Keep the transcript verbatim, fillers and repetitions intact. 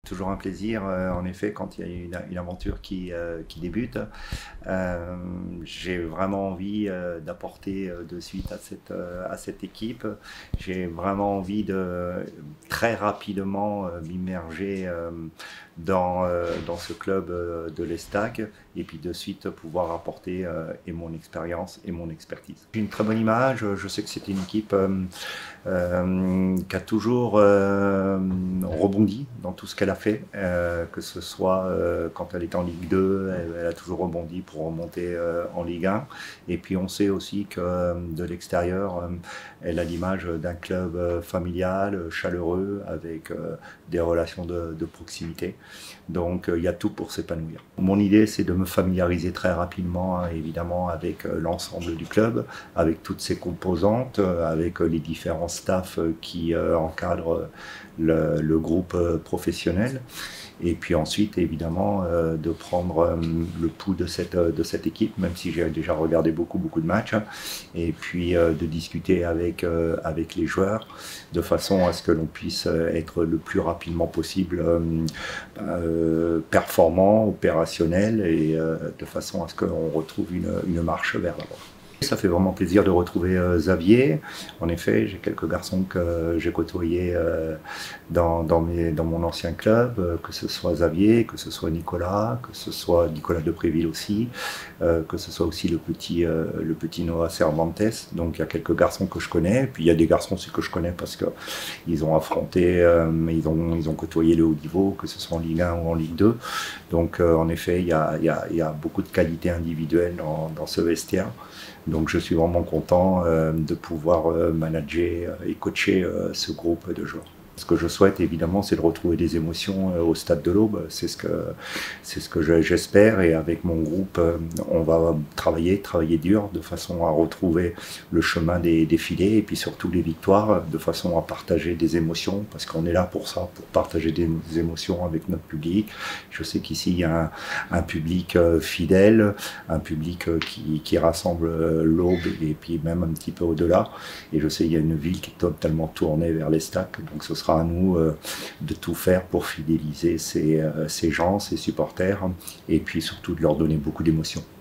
Toujours un plaisir, euh, en effet, quand il y a une, une aventure qui, euh, qui débute. Euh, j'ai vraiment envie euh, d'apporter euh, de suite à cette, euh, à cette équipe. J'ai vraiment envie de très rapidement euh, m'immerger euh, dans, euh, dans ce club euh, de l'Estac et puis de suite pouvoir apporter euh, et mon expérience et mon expertise. J'ai une très bonne image, je sais que c'est une équipe euh, euh, qui a toujours euh, rebondi dans tout ce qu'elle a fait, euh, que ce soit euh, quand elle était en Ligue deux, elle, elle a toujours rebondi pour remonter euh, en Ligue un. Et puis on sait aussi que euh, de l'extérieur, euh, elle a l'image d'un club euh, familial, chaleureux, avec euh, des relations de, de proximité. Donc euh, il y a tout pour s'épanouir. Mon idée, c'est de me familiariser très rapidement, hein, évidemment, avec euh, l'ensemble du club, avec toutes ses composantes, euh, avec euh, les différents staffs euh, qui euh, encadrent le, le groupe euh, professionnel. Et puis ensuite, évidemment, euh, de prendre euh, le pouls de cette, de cette équipe, même si j'ai déjà regardé beaucoup, beaucoup de matchs, hein, et puis euh, de discuter avec, euh, avec les joueurs, de façon à ce que l'on puisse être le plus rapidement possible euh, euh, performant, opérationnel, et euh, de façon à ce qu'on retrouve une, une marche vers l'avant. Ça fait vraiment plaisir de retrouver euh, Xavier. En effet, j'ai quelques garçons que euh, j'ai côtoyés euh, dans, dans, mes, dans mon ancien club, euh, que ce soit Xavier, que ce soit Nicolas, que ce soit Nicolas Depréville aussi, euh, que ce soit aussi le petit, euh, le petit Noah Cervantes. Donc il y a quelques garçons que je connais, puis il y a des garçons aussi que je connais parce qu'ils ont affronté, euh, ils, ont, ils ont côtoyé le haut niveau, que ce soit en Ligue un ou en Ligue deux. Donc euh, en effet, il y a, il y a, il y a beaucoup de qualités individuelles dans, dans ce vestiaire. Donc je suis vraiment content euh, de pouvoir euh, manager et coacher euh, ce groupe de joueurs. Ce que je souhaite évidemment, c'est de retrouver des émotions euh, au stade de l'Aube. C'est ce que, c'est ce que j'espère, et avec mon groupe, euh, on va travailler, travailler dur de façon à retrouver le chemin des, des filets et puis surtout les victoires, de façon à partager des émotions, parce qu'on est là pour ça, pour partager des émotions avec notre public. Je sais qu'ici il y a un, un public euh, fidèle, un public euh, qui, qui rassemble euh, l'Aube et puis même un petit peu au-delà. Et je sais qu'il y a une ville qui est totalement tournée vers l'Estac, donc ce sera à nous euh, de tout faire pour fidéliser ces, euh, ces gens, ces supporters, et puis surtout de leur donner beaucoup d'émotions.